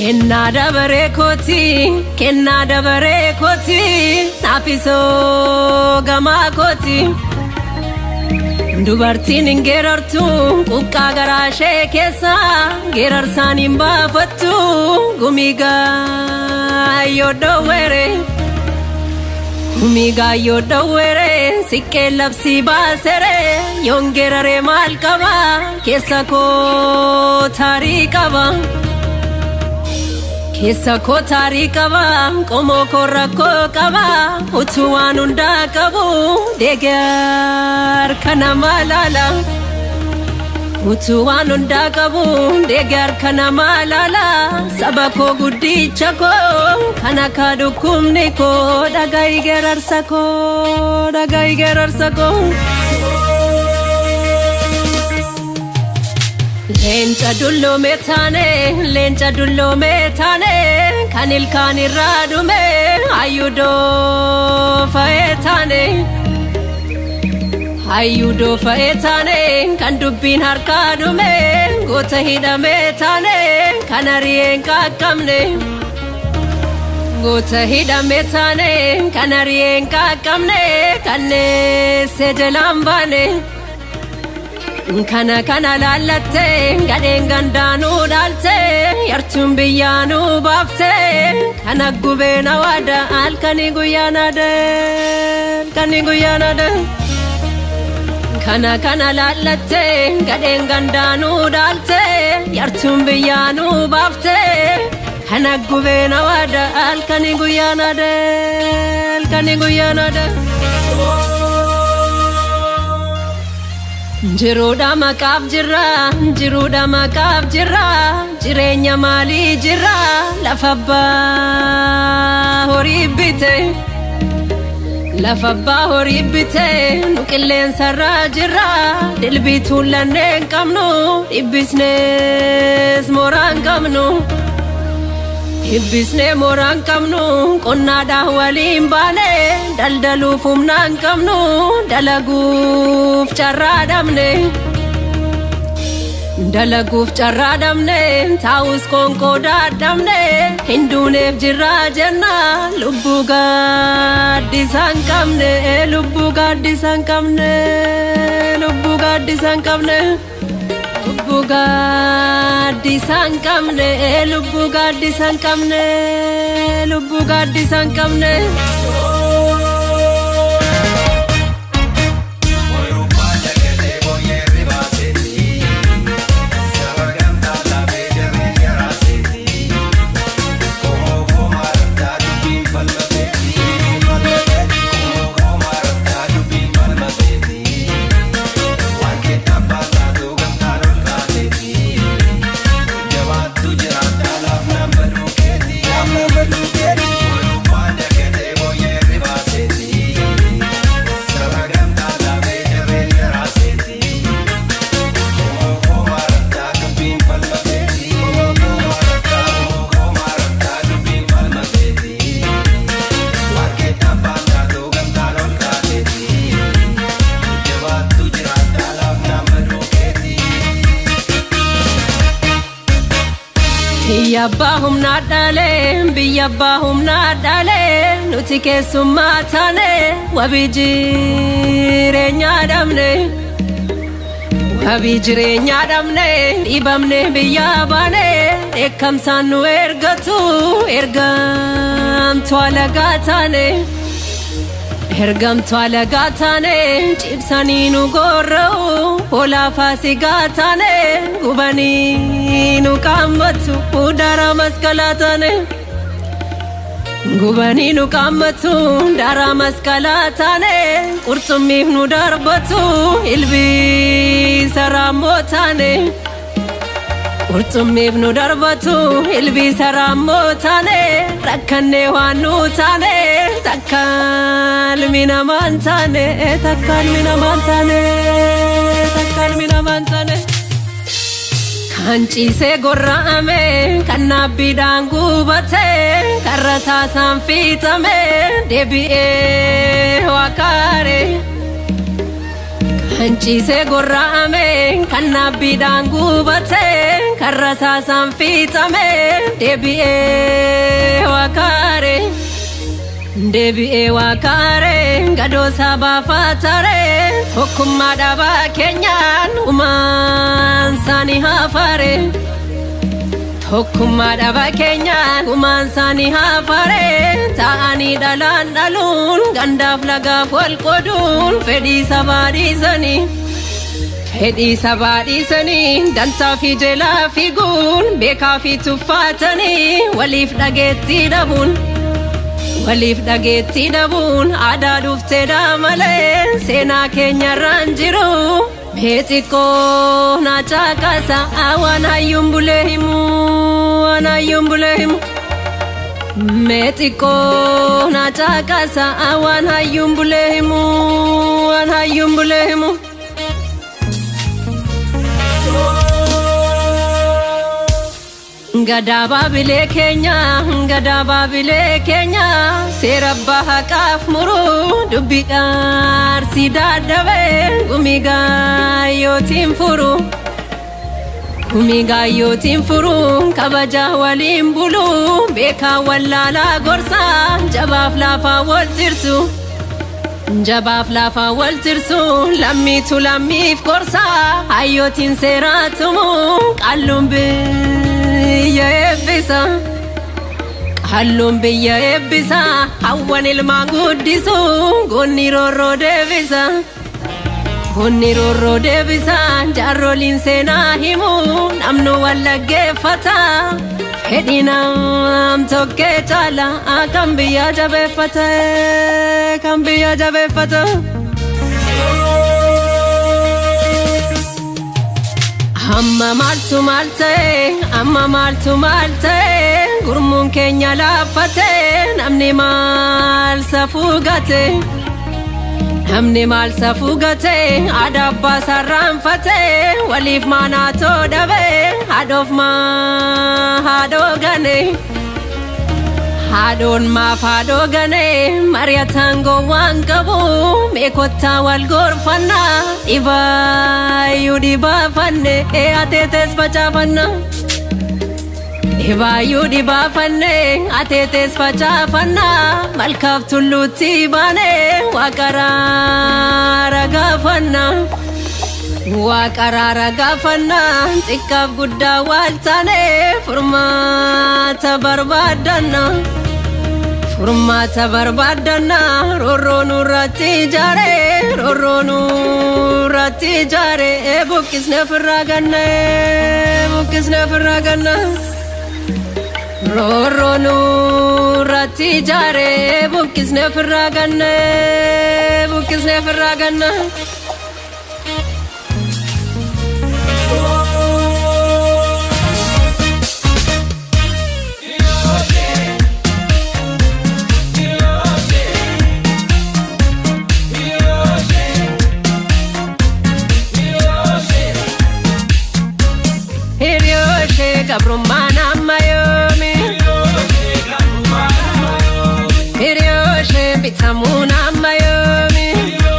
Kennada bare koti nafiso gama koti Dubartiin ingerartu kukka garashe kesa gerarsan imbafattu gumiga yodowere sikke labsi basere yongerare malkaba kesa ko tarikaba Kesa ko tarikaba komo korako kaba utuwan unda kabu degar kana malala utuwan unda kabu degar kana malala sabako gudicha ko kana kadukumni ko dagai gerarsako Lencha dullo metane kanil kaniradume ayudo faetane kan dubbin harkadume gota hida metane kanarien kakamne kanne sejelambane Kana lalatte gaden gandanu dalte yartum biyanu bafte kana gubena wada alkani guyana de kana lalatte gaden gandanu dalte yartum biyanu bafte kana gubena wada alkani guyana de Jiruda makab jirra jirenya mali jirra lafabba horibite nukillen sarra jirra dilbitu lannen kamnu ibisnes moran kamnu qonna dahwalim bane daldalu fumnan kamnu dalaguf charradamne taus konko dadamne hindunef jirra jenna lubbu gaddisan kamne lubbu gaddisan kamne lubbu gaddisan kamne Biyyabahum nadale nuti kesummatane wabijirenya damne ibamne biyyabane ekamsanu ergam twalagatane chibsaninu gorrau hola fasigatane gubaninu kammatu dara maskalatane gubaninu kammatu dara maskalatane qurtumif nu darbatu ilbi saramotane qurtumif nu darbatu ilbi saramotane rakkanne wanu tane takkal mina mantane Kanchi se gorrame kannabidan gubate karrasa sanfitame debi'e wakare Hanchise gorra'ame kan abbiidhaan gubate kan rasaasaan fiixame deebi'ee wakaare gadoosaa baafatare tokkummaa dhabaa keenyaan umaan saanii hafare tokkummaa dhabaa keenyaan umaan saanii hafare ta'anii dhalaan dhaluun gandaaf lagaaf wal qooduun fedhii sabaa dhiisanii dantaa fi jeelaa fiiguun beekaa fi tuffatanii waliif dhageettii dhabuun aadaa dhufteedha malee seenaa keenyarraan jiru beexiqqoo na caqasa waan hayyuun bulee himu meexiqqoo na caqasa waan hayyuun bulee himu Gadaa baabilee keenya seera abbaa haqaaf muruu dubbii dhaarsii dadhabee gumii gaayyootiin furu kabajaa waliin buluu beekaa wallaalaa gorsaa jabaaf laafaa wal tirsu lammiitu lammiif gorsaa hayyootiin seeraa tumuu qalluun biyya eebbisa hawwan ilmaan guddisu goonni roorroo deebisa jaarroliin seenaa himu namnu wallaggeeffata fedhii nam tokkee caala kan biyya jabeeffata Amma maaltu maal ta'e gurmuun keenya laaffate namni maal safuu gate aadaa abbaa sarraanfate waliif maanaatoo dhabe haadhoof haadhoo gane haadhoon maaf haadhoo gane mari'ataan gowwaan qabu meekottaa wal gorfannaa dhibaayyuu dhibaafanne ateetees facaafanna dhibaayyuu dhibaafanne ateetees facaafanna malkaaf tulluutti baane waaqaraara gaafanna xiqqaaf guddaa wal taane furmaata barbaadanna roorroo nurratti ijaare buqqisne ofirraa ganna roorroo nurratti ijaare buqqisne ofirraa ganna Gabrummaan amma yoomi Hiriyooshe bitamuun amma yoomi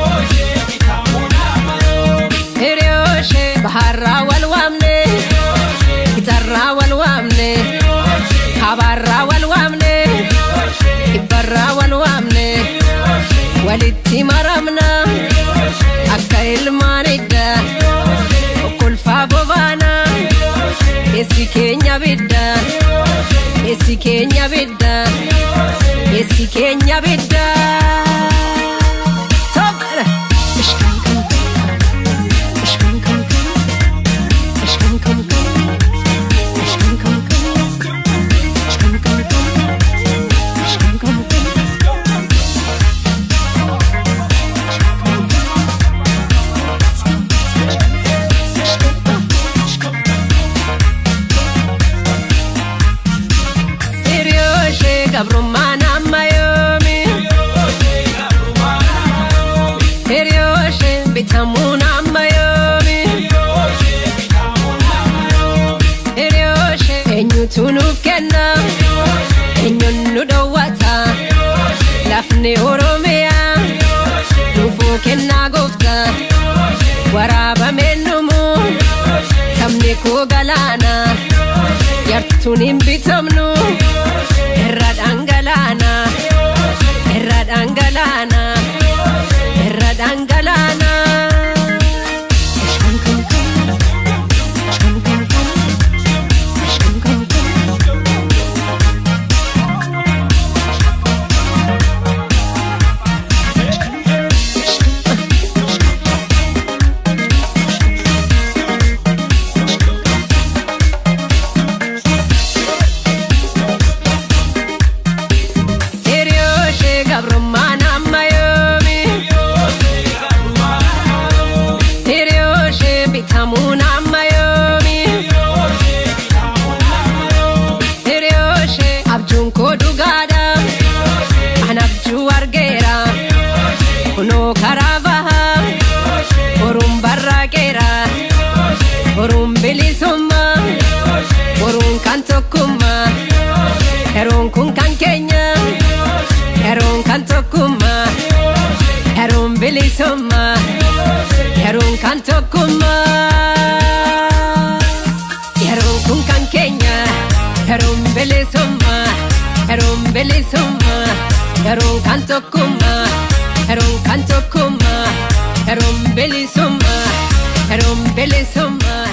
Hiriyooshe baharraa wal waamne gitarraa wal waamne kabaarraa wal waamne kibbarraa wal waamne walitti maramna akka ilmaan idda okkolfaa bobaana Esi Kenya bidda Tobara Gabrummaan amma yoomi Hiriyooshe bitamuun amma yoomi Hiriyooshe eenyutu nuuf kenna eenyuun nu dhowwata lafni Oromiyaa nuufuu kennaa gooftaa waraabameen dhumu sabni koo galaana yartuun hin bitamnu irra dhangalaana irra dhangalaana irra dhangalaana. Heroon kun kan keenya heroon kan tokkummaa heroon bilisummaa heroon kan tokkummaa heroon kun kan keenya heroon bilisummaa heroon bilisummaa heroon kan tokkummaa heroon kan tokkummaa heroon bilisummaa heroon bilisummaa.